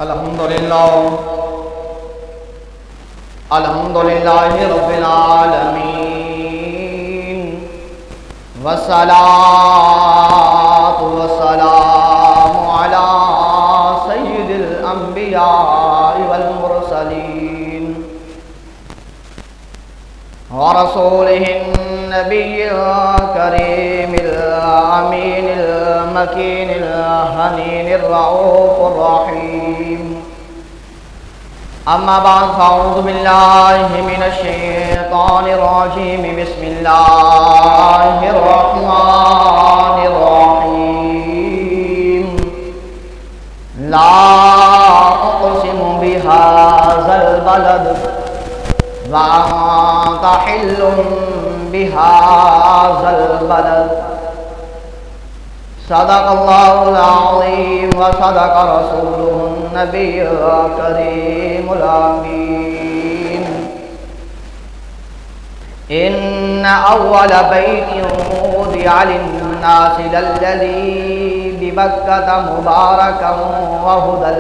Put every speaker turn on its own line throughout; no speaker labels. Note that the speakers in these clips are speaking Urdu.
الحمدللہ رب العالمین والصلاة والسلام علی سید الانبیاء والمرسلین ورسولہ النبی الکریم الامین المکین الحنین الرؤوف الرحیم اما بعد فاعوذ باللہ من الشیطان الرجیم بسم اللہ الرحمن الرحیم لا اقسم بهذا البلد وانت حل بهذا البلد صدق اللہ العظیم وصدق رسولہ النبی الکریم الامین ان اول بیت وضع للناس للذی ببکۃ مبارکا وہدی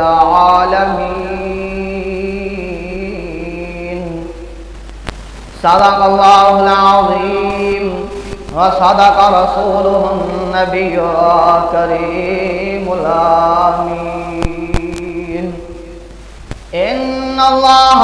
للعالمین صدق اللہ العظیم وصدق رسولہ النبی الکریم الامین ان اللہ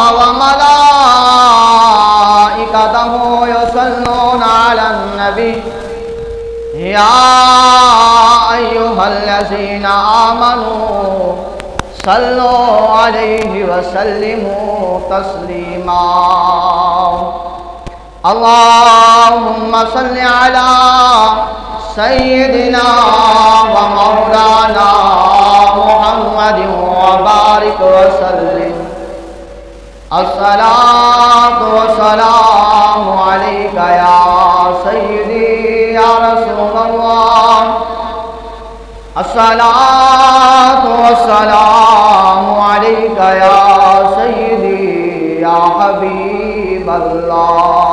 وملائکتہ یصلون علی النبی یا ایہا الذین آمنوا صلوا علیہ وسلموا تسلیما اللہم صل علی سیدنا و مولانا محمد وبارک وسلم الصلاة والسلام علیکہ یا سیدی یا رسول اللہ الصلاة والسلام علیکہ یا سیدی یا حبیب اللہ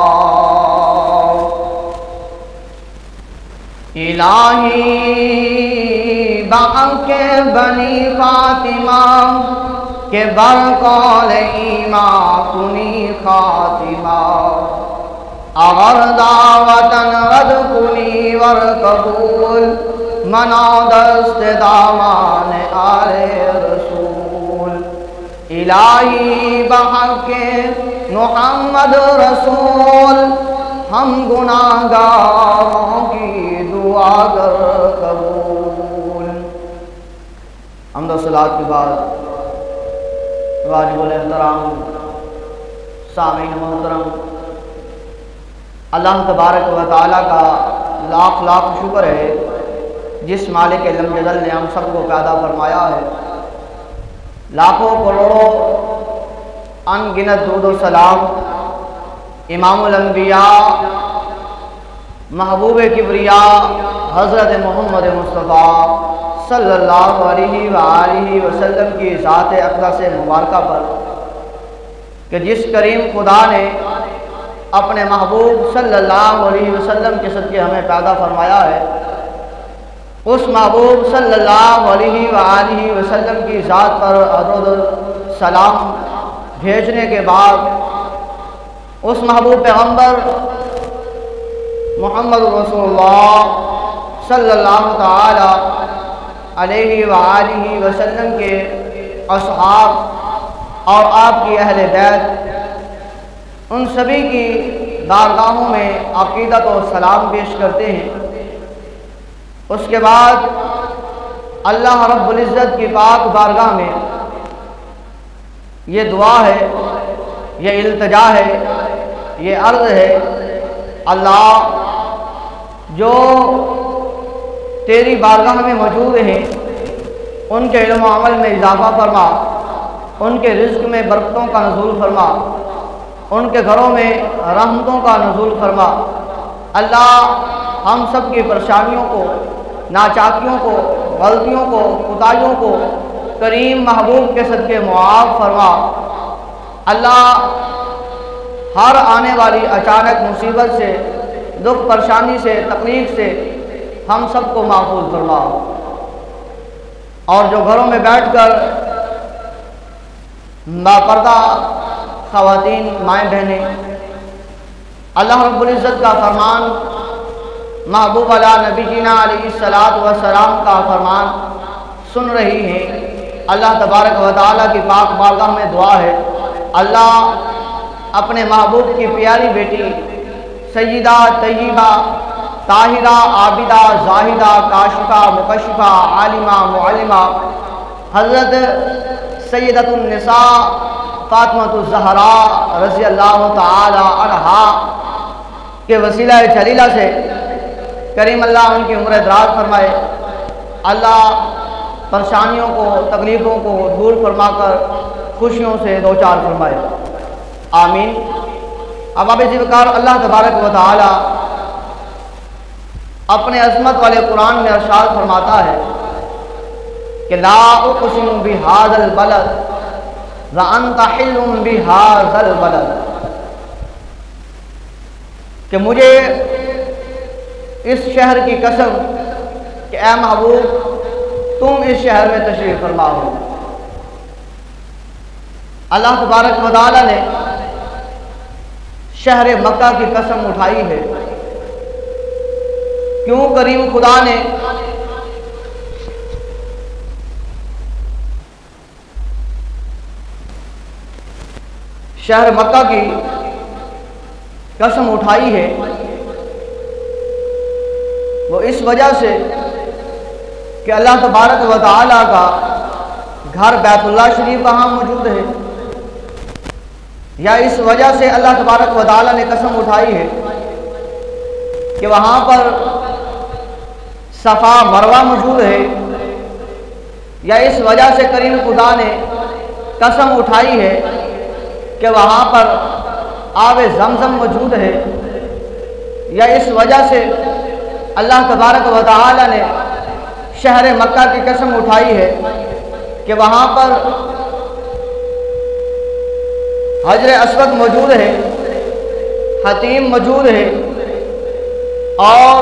الہی بحق بنی فاطمہ کے برقال ایمان کنی خاتمہ اگر دعوتاً رد کنی ورقبول منا دست دامان آل رسول الہی بحق محمد رسول ہم گناہگاروں کی دعا کر قبول حمد و صلوات کے بعد واجب الاحترام سامعین محترم اللہ تبارک و تعالیٰ کا لاکھ لاکھ شکر ہے جس مالک علم جلل نے ہم سب کو پیدا فرمایا ہے لاکھوں کروڑوں ان گنت درود و سلام امام الانبیاء محبوب کبریاء حضرت محمد مصطفیٰ صلی اللہ علیہ وآلہ وسلم کی ذات اقدس مبارکہ پر کہ جس کریم خدا نے اپنے محبوب صلی اللہ علیہ وسلم کے صدقے ہمیں پیدا فرمایا ہے اس محبوب صلی اللہ علیہ وآلہ وسلم کی ذات پر درود سلام بھیجنے کے بعد اس محبوب پیغمبر محمد رسول اللہ صلی اللہ تعالی علیہ وآلہ وسلم کے اصحاب اور آپ کی اہل بیت ان سبھی کی بارگاہوں میں عقیدت و سلام پیش کرتے ہیں اس کے بعد اللہ رب العزت کی پاک بارگاہ میں یہ دعا ہے یہ التجا ہے یہ عرض ہے اللہ جو تیری بارگاہ میں موجود ہیں ان کے علم و عمل میں اضافہ فرما ان کے رزق میں برکتوں کا نزول فرما ان کے گھروں میں رحمتوں کا نزول فرما اللہ ہم سب کی پریشانیوں کو ناچاکیوں کو غلطیوں کو کوتاہیوں کو کریم محبوب کے صدقے معاف فرما اللہ ہر آنے والی اچانک مصیبت سے دکھ پریشانی سے تکلیف سے ہم سب کو محفوظ فرما اور جو گھروں میں بیٹھ کر باپردہ خواتین مائیں بہنیں، اللہ رب العزت کا فرمان، محبوب علیہ نبی جینا علیہ السلام کا فرمان سن رہی ہیں۔ اللہ تبارک و تعالیٰ کی پاک بارگاہ میں دعا ہے، اللہ اپنے محبوب کی پیاری بیٹی سیدہ طیبہ طاہرہ عابدہ زاہدہ کاشفہ مکشفہ عالمہ معلمہ حضرت سیدۃ النساء فاطمہ الزہراء رضی اللہ تعالی عنہا کے وسیلہ جلیلہ سے کریم اللہ ان کی عمر دراز فرمائے، اللہ پریشانیوں کو تکلیفوں کو دور فرما کر خوشیوں سے دوچار فرمائے، آمین۔ اب اب ذکر اللہ تبارک و تعالی اپنے عظمت والے قرآن میں ارشاد فرماتا ہے کہ لا اقسم بہذا البلد وانت حل بہذا البلد، کہ مجھے اس شہر کی قسم کہ اے محبوب تم اس شہر میں تشریف فرما ہو۔ اللہ تبارک و تعالی نے شہر مکہ کی قسم اٹھائی ہے، کیوں کریم خدا نے شہر مکہ کی قسم اٹھائی ہے؟ وہ اس وجہ سے کہ اللہ تبارک و تعالیٰ کا گھر بیت اللہ شریف وہاں موجود ہے، یا اس وجہ سے اللہ تبارک و تعالیٰ نے قسم اٹھائی ہے کہ وہاں پر صفا مروہ موجود ہے، یا اس وجہ سے کریم خدا نے قسم اٹھائی ہے کہ وہاں پر آب زمزم موجود ہے، یا اس وجہ سے اللہ تبارک و تعالی نے شہر مکہ کی قسم اٹھائی ہے کہ وہاں پر حجر اسود موجود ہے، حتیم موجود ہے، اور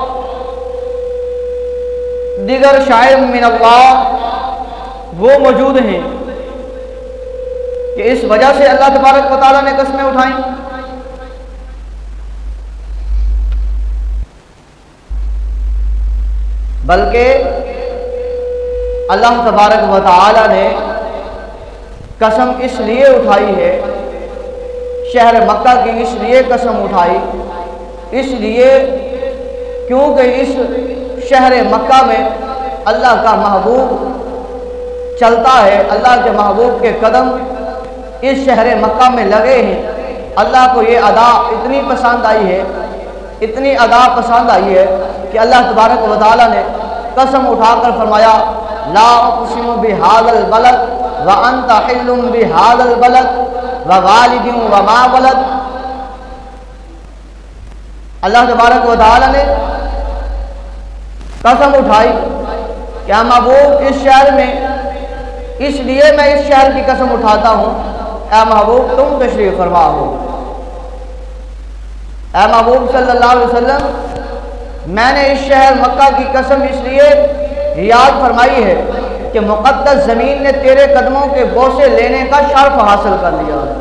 دیگر شاعر من اللہ وہ موجود ہیں، کہ اس وجہ سے اللہ تبارک و تعالیٰ نے قسمیں اٹھائیں۔ بلکہ اللہ تبارک و تعالیٰ نے قسم اس لیے اٹھائی ہے، شہر مکہ کی اس لیے قسم اٹھائی، اس لیے کیونکہ اس شہر مکہ میں اللہ کا محبوب چلتا ہے، اللہ کے محبوب کے قدم اس شہر مکہ میں لگے ہیں۔ اللہ کو یہ ادا اتنی پسند آئی ہے، اتنی ادا پسند آئی ہے کہ اللہ تبارک و تعالیٰ نے قسم اٹھا کر فرمایا لا اقسم بہذا البلد وانت حل بہذا البلد ووالد وما ولد۔ اللہ تبارک و تعالیٰ نے قسم اٹھائی کہ ہم محبوب اس شہر میں، اس لیے میں اس شہر کی قسم اٹھاتا ہوں، اے محبوب تم تشریف فرما ہو۔ اے محبوب صلی اللہ علیہ وسلم، میں نے اس شہر مکہ کی قسم اس لیے یاد فرمائی ہے کہ مقدس زمین نے تیرے قدموں کے بوسے لینے کا شرف حاصل کر لیا ہے۔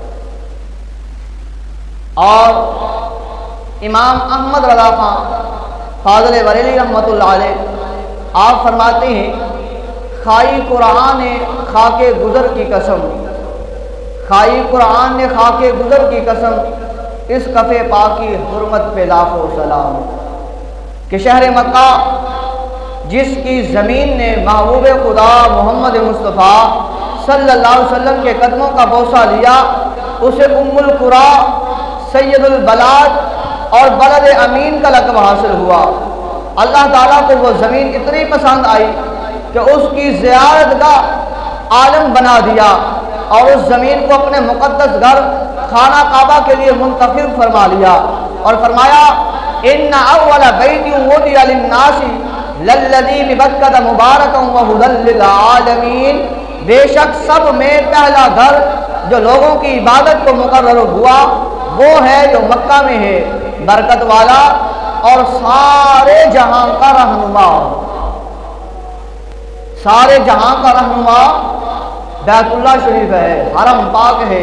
اور امام احمد رضا خان فاضل بریلی رحمۃ اللہ علیہ آپ فرماتے ہیں خائی قرآن نے خاک گزر کی قسم، خائی قرآن نے خاک گزر کی قسم، اس کفے پاکی حرمت پہ لاکھوں سلام، کہ شہر مکہ جس کی زمین نے محبوب خدا محمد مصطفیٰ صلی اللہ علیہ وسلم کے قدموں کا بوسہ لیا، اسے ام القرا، سید البلاد اور بلد امین کا لقب حاصل ہوا۔ اللہ تعالیٰ کو وہ زمین اتنی پسند آئی کہ اس کی زیارت کا عالم بنا دیا، اور اس زمین کو اپنے مقدس گھر خانہ کعبہ کے لیے منتخب فرما لیا، اور فرمایا ان اول بیت وضع للناس للذی ببکۃ مبارکا وہدی للعالمین، بے شک سب میں پہلا گھر جو لوگوں کی عبادت کو مقرر ہوا وہ ہے جو مکہ میں ہے، برکت والا اور سارے جہاں کا رہنما، سارے جہاں کا رہنما بیت اللہ شریف ہے، حرم پاک ہے۔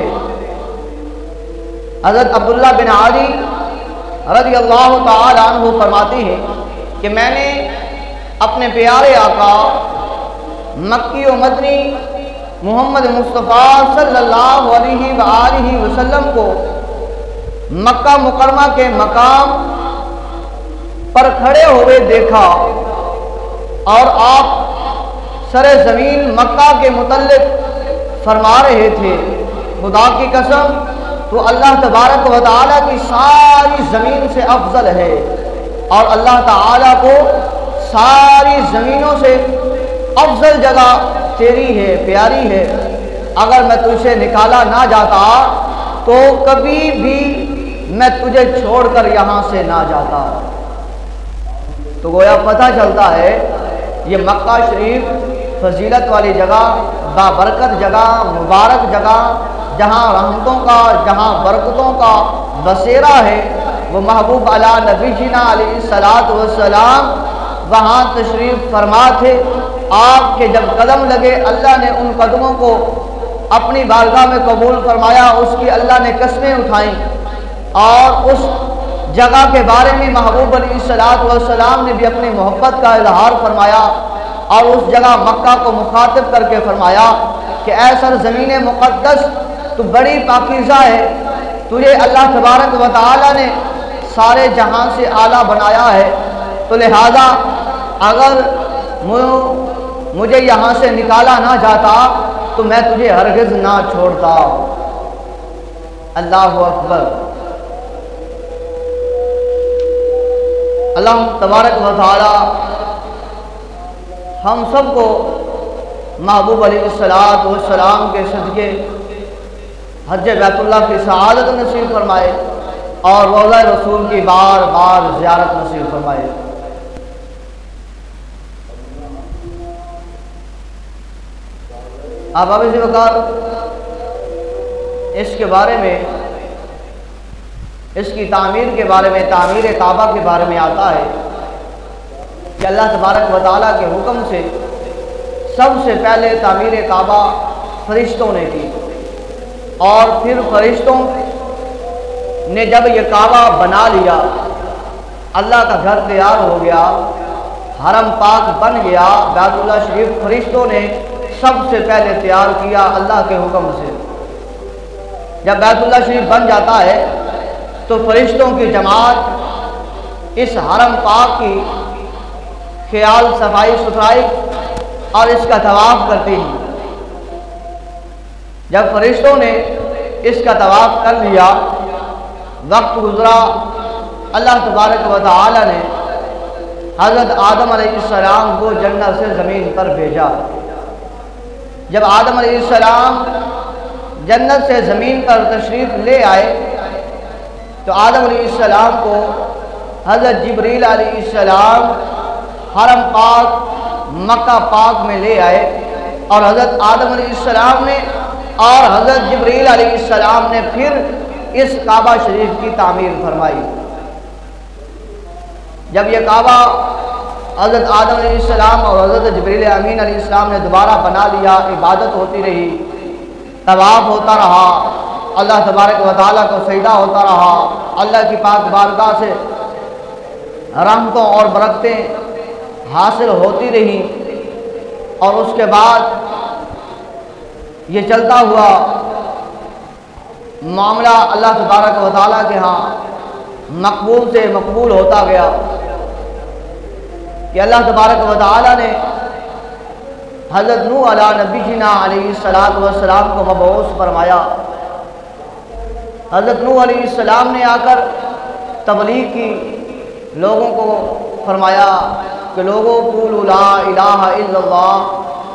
حضرت عبداللہ بن علی رضی اللہ تعالی عنہ فرماتے ہیں کہ میں نے اپنے پیارے آقا مکی و مدنی محمد مصطفیٰ صلی اللہ علیہ وآلہ وسلم کو مکہ مکرمہ کے مقام پر کھڑے ہوئے دیکھا، اور آپ سر زمین مکہ کے متعلق فرما رہے تھے، خدا کی قسم تو اللہ تبارک و تعالیٰ کی ساری زمین سے افضل ہے، اور اللہ تعالیٰ کو ساری زمینوں سے افضل جگہ تیری ہے، پیاری ہے۔ اگر میں تجھے نکالا نہ جاتا تو کبھی بھی میں تجھے چھوڑ کر یہاں سے نہ جاتا۔ تو گویا پتہ چلتا ہے یہ مکہ شریف فضیلت والی جگہ، بابرکت جگہ، مبارک جگہ، جہاں رحمتوں کا، جہاں برکتوں کا بسیرا ہے، وہ محبوب علی نبی جینا علیہ الصلاۃ والسلام وہاں تشریف فرما تھے۔ آپ کے جب قدم لگے اللہ نے ان قدموں کو اپنی بارگاہ میں قبول فرمایا، اس کی اللہ نے قسمیں اٹھائیں، اور اس جگہ کے بارے میں محبوب علیہ الصلاۃ والسلام نے بھی اپنی محبت کا اظہار فرمایا، اور اس جگہ مکہ کو مخاطب کر کے فرمایا کہ اے سرزمین مقدس تو بڑی پاکیزہ ہے، تجھے اللہ تبارک و تعالی نے سارے جہاں سے اعلیٰ بنایا ہے، تو لہذا اگر مجھے یہاں سے نکالا نہ جاتا تو میں تجھے ہرگز نہ چھوڑتا۔ اللہ اکبر۔ اللہ تبارک و تعالی ہم سب کو محبوب علیہ الصلاۃ والسلام کے صدقے حج بیت اللہ کی سعادت نصیب فرمائے، اور روضہ رسول کی بار بار زیارت نصیب فرمائے۔ اب اسی وقت اس کے بارے میں، اس کی تعمیر کے بارے میں، تعمیر کعبہ کے بارے میں آتا ہے کہ اللہ تبارک و تعالیٰ کے حکم سے سب سے پہلے تعمیر کعبہ فرشتوں نے کی، اور پھر فرشتوں نے جب یہ کعبہ بنا لیا، اللہ کا گھر تیار ہو گیا، حرم پاک بن گیا، بیت اللہ شریف فرشتوں نے سب سے پہلے تیار کیا اللہ کے حکم سے۔ جب بیت اللہ شریف بن جاتا ہے تو فرشتوں کی جماعت اس حرم پاک کی خیال صفائی ستھرائی اور اس کا طواف کرتی ہیں۔ جب فرشتوں نے اس کا طواف کر لیا، وقت گزرا، اللہ تبارک و تعالی نے حضرت آدم علیہ السلام کو جنت سے زمین پر بھیجا۔ جب آدم علیہ السلام جنت سے زمین پر تشریف لے آئے تو آدم علیہ السلام کو حضرت جبریل علیہ السلام حرم پاک مکہ پاک میں لے آئے، اور حضرت آدم علیہ السلام نے اور حضرت جبریل علیہ السلام نے پھر اس کعبہ شریف کی تعمیر فرمائی۔ جب یہ کعبہ حضرت آدم علیہ السلام اور حضرت جبریل امین علیہ السلام نے دوبارہ بنا لیا، عبادت ہوتی رہی، طواف ہوتا رہا، اللہ تبارک و تعالیٰ کو سجدہ ہوتا رہا، اللہ کی پاک بارگاہ سے رحمتوں اور برکتیں حاصل ہوتی رہی، اور اس کے بعد یہ چلتا ہوا معاملہ اللہ تبارک و تعالیٰ کے ہاں مقبول سے مقبول ہوتا گیا کہ اللہ تبارک و تعالیٰ نے حضرت نوح علیہ نبی جینا علیہ السلام کو مبعوث فرمایا۔ حضرت نوح علیہ السلام نے آ کر تبلیغ کی، لوگوں کو فرمایا کہ لوگوں قولوا لا الہ الا اللہ،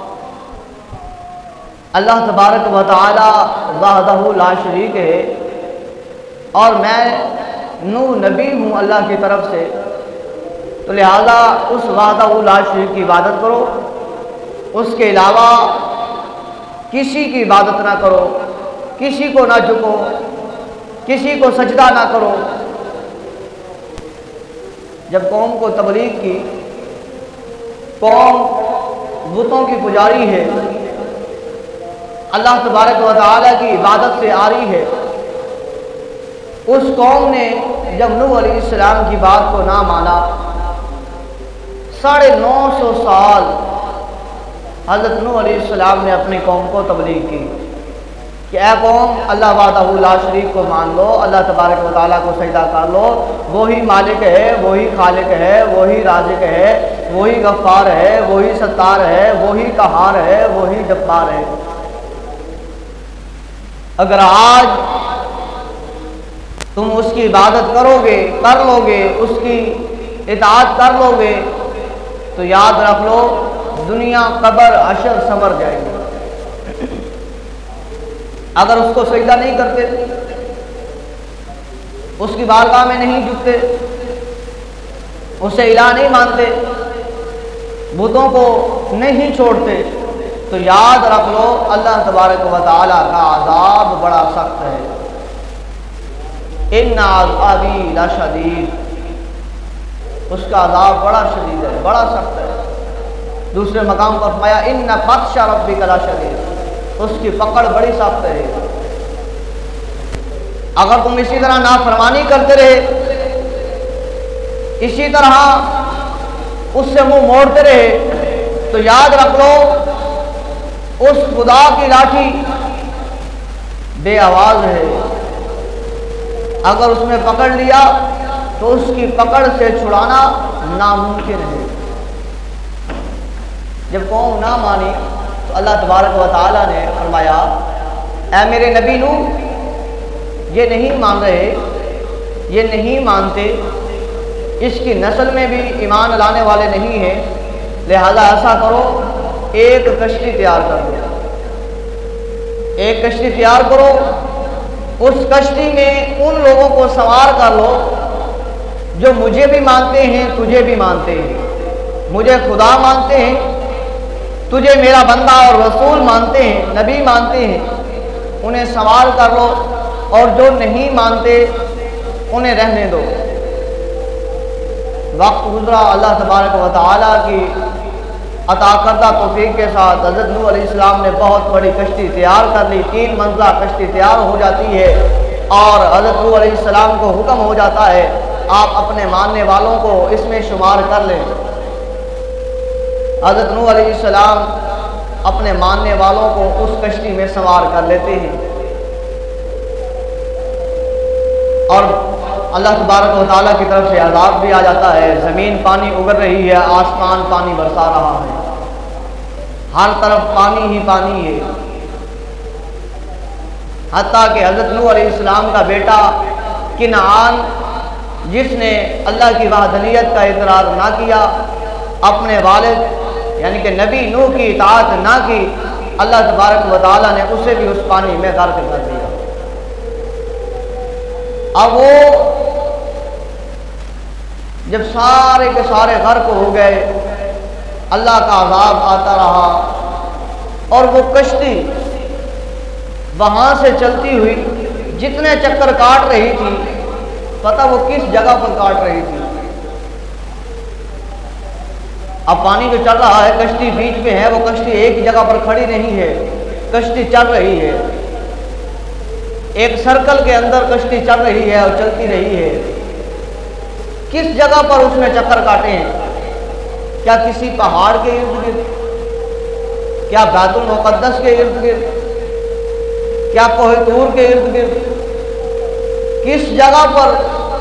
اللہ تبارک و تعالی وحدہ لا شریک ہے، اور میں نوح نبی ہوں اللہ کی طرف سے، تو لہذا اس وحدہ لا شریک کی عبادت کرو، اس کے علاوہ کسی کی عبادت نہ کرو، کسی کو نہ جھکو، کسی کو سجدہ نہ کرو۔ جب قوم کو تبلیغ کی، قوم بتوں کی پجاری ہے، اللہ تبارک و تعالیٰ کی عبادت سے عاری ہے، اس قوم نے جب نوح علیہ السلام کی بات کو نہ مانا، 950 سال حضرت نوح علیہ السلام نے اپنی قوم کو تبلیغ کی کہ اے قوم، اللہ وحدہ لا شریک کو مان لو، اللہ تبارک و تعالیٰ کو سجدہ کر لو، وہی مالک ہے، وہی خالق ہے، وہی رازق ہے، وہی غفار ہے، وہی ستار ہے، وہی قہار ہے، وہی جبار ہے۔ اگر آج تم اس کی عبادت کرو گے، کر لو گے، اس کی اطاعت کر لو گے، تو یاد رکھ لو دنیا قبر حشر سنور جائے گی۔ اگر اس کو سجدہ نہیں کرتے، اس کی بارگاہ میں نہیں جھکتے، اسے الہ نہیں مانتے، بتوں کو نہیں چھوڑتے، تو یاد رکھ لو اللہ تبارک و تعالیٰ کا عذاب بڑا سخت ہے۔ ان عذابی لشدید، اس کا عذاب بڑا شدید ہے، بڑا سخت ہے۔ دوسرے مقام پر فرمایا ان بطش ربک لشدید، اس کی پکڑ بڑی سخت ہے۔ اگر تم اسی طرح نافرمانی کرتے رہے، اسی طرح اس سے منہ موڑتے رہے، تو یاد رکھ لو اس خدا کی لاٹھی بے آواز ہے، اگر اس نے پکڑ لیا تو اس کی پکڑ سے چھڑانا ناممکن ہے۔ جب قوم نہ مانی تو اللہ تبارک و تعالیٰ نے فرمایا اے میرے نبی نوح، یہ نہیں مان رہے، یہ نہیں مانتے، اس کی نسل میں بھی ایمان لانے والے نہیں ہیں، لہذا ایسا کرو ایک کشتی تیار کر دو، ایک کشتی تیار کرو، اس کشتی میں ان لوگوں کو سوار کر لو جو مجھے بھی مانتے ہیں، تجھے بھی مانتے ہیں، مجھے خدا مانتے ہیں، تجھے میرا بندہ اور رسول مانتے ہیں، نبی مانتے ہیں، انہیں سوار کر لو، اور جو نہیں مانتے انہیں رہنے دو۔ وقت گزرا، اللہ تبارک و تعالیٰ کی عطا کردہ توفیق کے ساتھ حضرت نوح علیہ السلام نے بہت بڑی کشتی تیار کر لی، 3 منزلہ کشتی تیار ہو جاتی ہے، اور حضرت نوح علیہ السلام کو حکم ہو جاتا ہے آپ اپنے ماننے والوں کو اس میں شمار کر لیں۔ حضرت نوح علیہ السلام اپنے ماننے والوں کو اس کشتی میں سوار کر لیتے ہیں، اور اللہ تبارک و تعالیٰ کی طرف سے عذاب بھی آ جاتا ہے، زمین پانی اگر رہی ہے، آسمان پانی برسا رہا ہے، ہر طرف پانی ہی پانی ہے، حتیٰ کہ حضرت نوح علیہ السلام کا بیٹا کنعان، جس نے اللہ کی وحدانیت کا اقرار نہ کیا، اپنے والد یعنی کہ نبی نوح کی اطاعت نہ کی، اللہ تبارک و تعالیٰ نے اسے بھی اس پانی میں غرق کر دیا۔ اب وہ جب سارے کے سارے غرق ہو گئے، اللہ کا عذاب آتا رہا، اور وہ کشتی وہاں سے چلتی ہوئی جتنے چکر کاٹ رہی تھی، پتہ وہ کس جگہ پر کاٹ رہی تھی۔ اب پانی جو چل رہا ہے، کشتی بیچ میں ہے، وہ کشتی ایک جگہ پر کھڑی نہیں ہے، کشتی چل رہی ہے، ایک سرکل کے اندر کشتی چل رہی ہے اور چلتی رہی ہے۔ کس جگہ پر اس نے چکر کاٹے ہیں؟ کیا کسی پہاڑ کے ارد گرد؟ کیا بیت المقدس کے ارد گرد؟ کیا کوہ طور کے ارد گرد؟ کس جگہ پر؟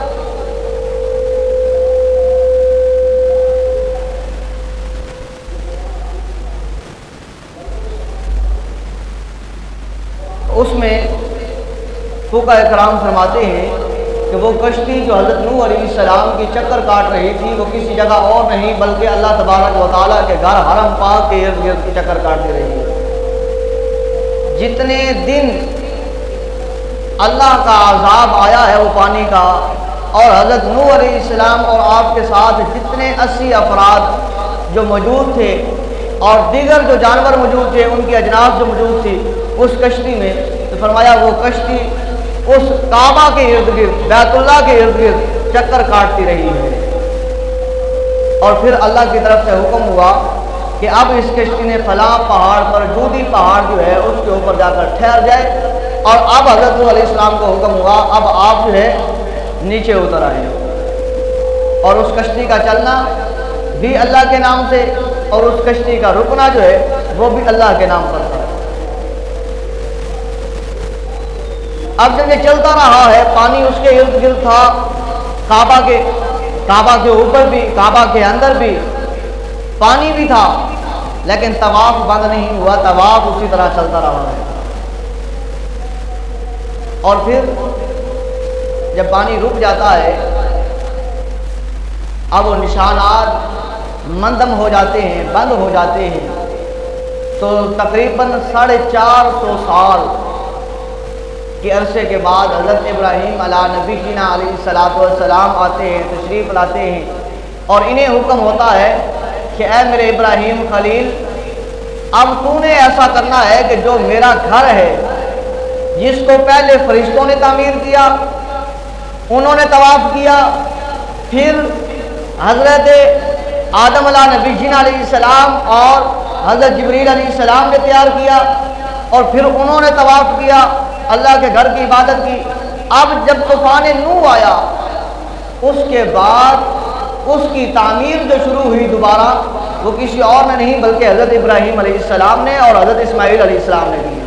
اس میں فقہاء کرام فرماتے ہیں کہ وہ کشتی جو حضرت نوح علیہ السلام کی چکر کاٹ رہی تھی، وہ کسی جگہ اور نہیں بلکہ اللہ تبارک و تعالیٰ کے گھر حرم پاک کے ارد گرد کی چکر کاٹتی رہی ہے۔ جتنے دن اللہ کا عذاب آیا ہے وہ پانی کا، اور حضرت نوح علیہ السلام اور آپ کے ساتھ جتنے 80 افراد جو موجود تھے اور دیگر جو جانور موجود تھے، ان کی اجناس جو موجود تھی اس کشتی میں، تو فرمایا وہ کشتی اس کعبہ کے ارد گرد، بیت اللہ کے ارد گرد چکر کاٹتی رہی ہے۔ اور پھر اللہ کی طرف سے حکم ہوا کہ اب اس کشتی نے فلاں پہاڑ پر جودی پہاڑ جو ہے اس کے اوپر جا کر ٹھہر جائے، اور اب حضرت نوح علیہ السلام کو حکم ہوا اب آپ جو ہے نیچے اتر آئے، اور اس کشتی کا چلنا بھی اللہ کے نام سے اور اس کشتی کا رکنا جو ہے وہ بھی اللہ کے نام پر تھا۔ اب جب یہ چلتا رہا ہے، پانی اس کے ارد گرد تھا، کعبہ کے اوپر بھی، کعبہ کے اندر بھی پانی بھی تھا، لیکن طواف بند نہیں ہوا، طواف اسی طرح چلتا رہا ہے۔ اور پھر جب پانی رک جاتا ہے، اب وہ نشانات مندم ہو جاتے ہیں، بند ہو جاتے ہیں، تو تقریباً 450 سال کے عرصے کے بعد حضرت ابراہیم علیہ نبینا علیہ السلام آتے ہیں، تشریف لاتے ہیں، اور انہیں حکم ہوتا ہے کہ اے میرے ابراہیم خلیل، اب تو نے ایسا کرنا ہے کہ جو میرا گھر ہے جس کو پہلے فرشتوں نے تعمیر کیا، انہوں نے طواف کیا، پھر حضرت آدم علیہ نبی جین علیہ السلام اور حضرت جبریل علیہ السلام نے تیار کیا، اور پھر انہوں نے طواف کیا، اللہ کے گھر کی عبادت کی۔ اب جب طوفان نوح آیا، اس کے بعد اس کی تعمیر جو شروع ہوئی دوبارہ، وہ کسی اور نے نہیں بلکہ حضرت ابراہیم علیہ السلام نے اور حضرت اسماعیل علیہ السلام نے کی۔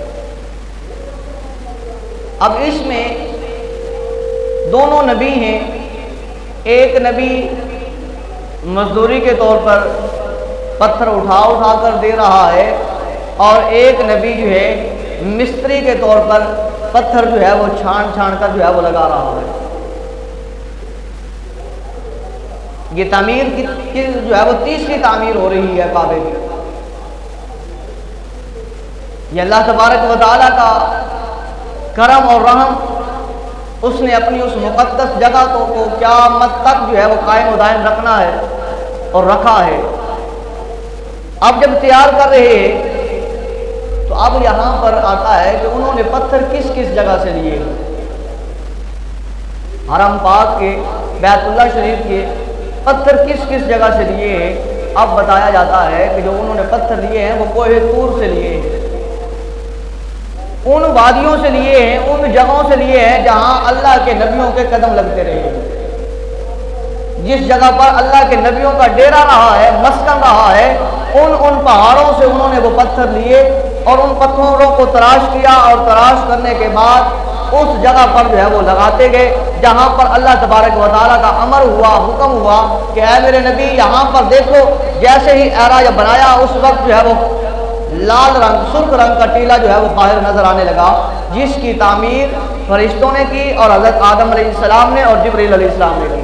اب اس میں دونوں نبی ہیں، ایک نبی مزدوری کے طور پر پتھر اٹھا کر دے رہا ہے، اور ایک نبی جو ہے مستری کے طور پر پتھر جو ہے وہ چھان کر جو ہے وہ لگا رہا ہے۔ یہ تعمیر کی جو ہے وہ تیسری تعمیر ہو رہی ہے کعبے کی۔ یہ اللہ تبارک و تعالیٰ کا کرم اور رحم، اس نے اپنی اس مقدس جگہ کو قیامت تک جو ہے وہ قائم و دائم رکھنا ہے اور رکھا ہے۔ اب جب تیار کر رہے ہیں تو اب یہاں پر آتا ہے کہ انہوں نے پتھر کس جگہ سے لیے، حرم پاک کے، بیت اللہ شریف کے پتھر کس جگہ سے لیے ہیں۔ اب بتایا جاتا ہے کہ جو انہوں نے پتھر لیے ہیں وہ کوہ طور سے لیے ہیں، ان وادیوں سے لیے ہیں، ان جگہوں سے لیے ہیں جہاں اللہ کے نبیوں کے قدم لگتے رہے، جس جگہ پر اللہ کے نبیوں کا ڈیرا رہا ہے، مسکن رہا ہے، ان پہاڑوں سے انہوں نے وہ پتھر لیے اور ان پتھروں کو تراش کیا، اور تراش کرنے کے بعد اس جگہ پر جو ہے وہ لگاتے گئے جہاں پر اللہ تبارک و تعالیٰ کا امر ہوا، حکم ہوا کہ اے میرے نبی یہاں پر دیکھو۔ جیسے ہی اعراج بنایا اس وقت جو ہے وہ لال رنگ، سرخ رنگ کا ٹیلا جو ہے وہ باہر نظر آنے لگا، جس کی تعمیر فرشتوں نے کی اور حضرت آدم علیہ السلام نے اور جبریل علیہ السلام نے کی۔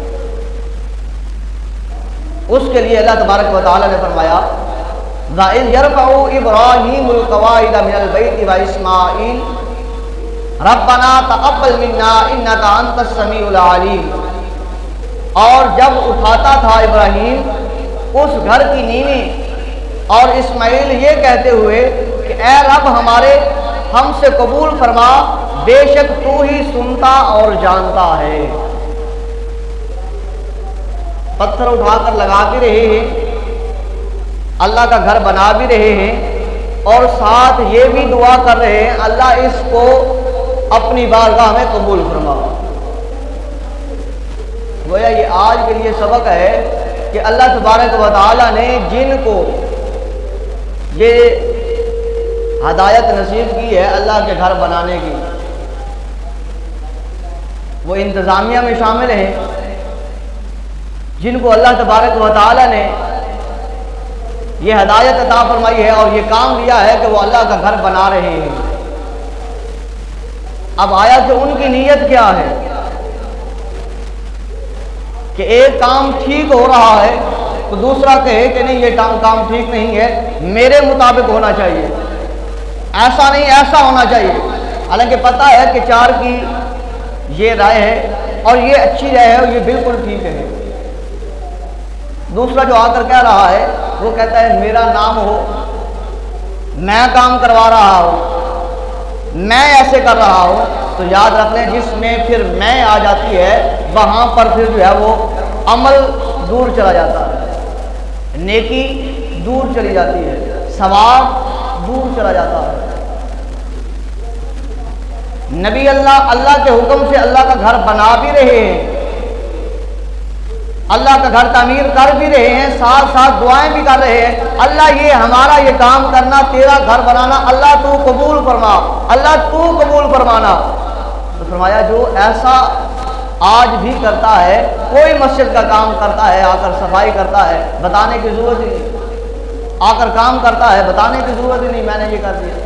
اس کے لیے اللہ تبارک و تعالیٰ نے فرمایا وَإِذْ يَرْفَعُ إِبْرَاهِيمُ الْقَوَاعِدَ مِنَ الْبَيْتِ وَإِسْمَاعِيلُ رَبَّنَا تَقَبَّلْ مِنَّا إِنَّكَ أَنْتَ السَّمِيعُ الْعَلِيمُ۔ اور جب اٹھاتا تھا ابراہیم اس گھر کی نیویں اور اسماعیل یہ کہتے ہوئے کہ اے رب ہمارے، ہم سے قبول فرما، بے شک تو ہی سنتا اور جانتا ہے۔ پتھر اٹھا کر لگا بھی رہے ہیں، اللہ کا گھر بنا بھی رہے ہیں، اور ساتھ یہ بھی دعا کر رہے ہیں اللہ اس کو اپنی بارگاہ میں قبول فرما۔ گویا یہ آج کے لیے سبق ہے کہ اللہ تبارک و تعالیٰ نے جن کو یہ ہدایت نصیب کی ہے اللہ کے گھر بنانے کی، وہ انتظامیہ میں شامل ہیں، جن کو اللہ تبارک و تعالیٰ نے یہ ہدایت عطا فرمائی ہے اور یہ کام لیا ہے کہ وہ اللہ کا گھر بنا رہے ہیں۔ اب آیا کہ ان کی نیت کیا ہے کہ ایک کام ٹھیک ہو رہا ہے تو دوسرا کہے کہ نہیں یہ کام ٹھیک نہیں ہے، میرے مطابق ہونا چاہیے، ایسا نہیں ایسا ہونا چاہیے، حالانکہ پتہ ہے کہ چار کی یہ رائے ہے اور یہ اچھی رائے ہے اور یہ بالکل ٹھیک ہے۔ دوسرا جو آ کر کہہ رہا ہے وہ کہتا ہے میرا نام ہو، میں کام کروا رہا ہوں، میں ایسے کر رہا ہوں، تو یاد رکھ لیں جس میں پھر میں آ جاتی ہے وہاں پر پھر جو ہے وہ عمل دور چلا جاتا ہے، نیکی دور چلی جاتی ہے، ثواب دور چلا جاتا ہے۔ نبی اللہ کے حکم سے اللہ کا گھر بنا بھی رہے ہیں، اللہ کا گھر تعمیر کر بھی رہے ہیں، ساتھ ساتھ دعائیں بھی کر رہے ہیں، اللہ یہ ہمارا یہ کام کرنا، تیرا گھر بنانا اللہ تو قبول فرما، اللہ تو قبول فرمانا۔ تو فرمایا جو ایسا آج بھی کرتا ہے، کوئی مسجد کا کام کرتا ہے، آ کر صفائی کرتا ہے، بتانے کی ضرورت ہی نہیں، آ کر کام کرتا ہے، بتانے کی ضرورت ہی نہیں میں نے یہ کر دیا،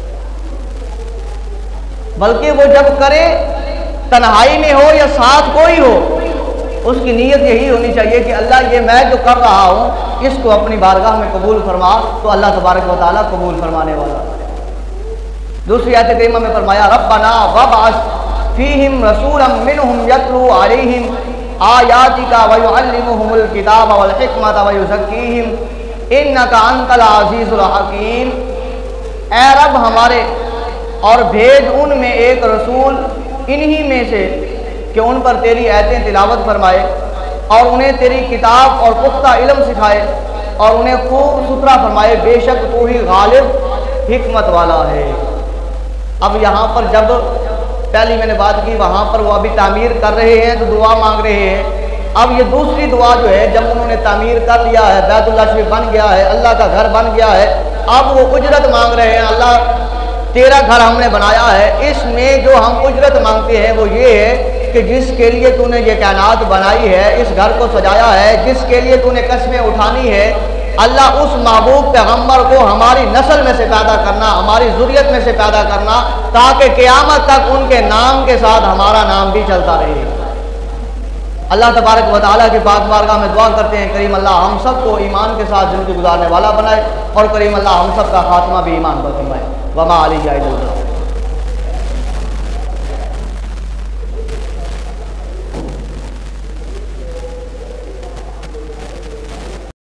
بلکہ وہ جب کرے تنہائی میں ہو یا ساتھ کوئی ہو، اس کی نیت یہی ہونی چاہیے کہ اللہ یہ میں جو کر رہا ہوں اس کو اپنی بارگاہ میں قبول فرما، تو اللہ تبارک و تعالیٰ قبول فرمانے والا۔ دوسری آیت کریمہ میں فرمایا ربنا وابعث فیہم رسولا منہم یتلو علیہم آیاتک ویعلمہم الکتاب والحکمت ویزکیہم انک انت العزیز الحکیم۔ اے رب ہمارے، اور بھیج ان میں ایک رسول انہی میں سے کہ ان پر تیری آیتیں تلاوت فرمائے اور انہیں تیری کتاب اور پختہ علم سکھائے اور انہیں خوب ستھرا فرمائے، بے شک تو ہی غالب حکمت والا ہے۔ اب یہاں پر جب پہلی میں نے بات کی، وہاں پر وہ ابھی تعمیر کر رہے ہیں تو دعا مانگ رہے ہیں، اب یہ دوسری دعا جو ہے جب انہوں نے تعمیر کر لیا ہے، بیت اللہ شریف بن گیا ہے، اللہ کا گھر بن گیا ہے، اب وہ اجرت مانگ رہے ہیں، اللہ تیرا گھر ہم نے بنایا ہے، اس میں جو ہم اجرت مانگتے ہیں وہ یہ ہے کہ جس کے لیے تو نے یہ کائنات بنائی ہے، اس گھر کو سجایا ہے، جس کے لیے تو نے قسمیں اٹھانی ہے، اللہ اس محبوب پیغمبر کو ہماری نسل میں سے پیدا کرنا، ہماری ذریت میں سے پیدا کرنا، تاکہ قیامت تک ان کے نام کے ساتھ ہمارا نام بھی چلتا رہے۔ اللہ تبارک و تعالیٰ کی پاک بارگاہ میں دعا کرتے ہیں کریم اللہ ہم سب کو ایمان کے ساتھ زندگی گزارنے والا بنائے، اور کریم اللہ ہم سب کا خاتمہ بھی ایمان پر فرمائے۔ وما علیہ